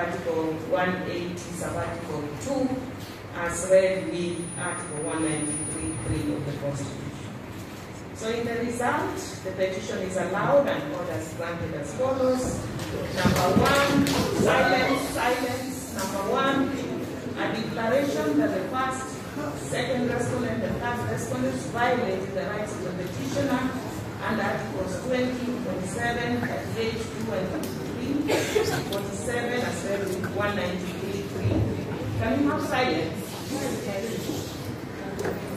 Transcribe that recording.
Article 180, sub-article 2, as read with Article 193.3 of the Constitution. So in the result, the petition is allowed and orders granted as follows. Number 1, silence. Number 1, a declaration that the first, second respondent and third respondents violated the rights of the petitioner under Articles 20, 27, 38, 2 and 23, 47 as read with 193.3. Can you have silence?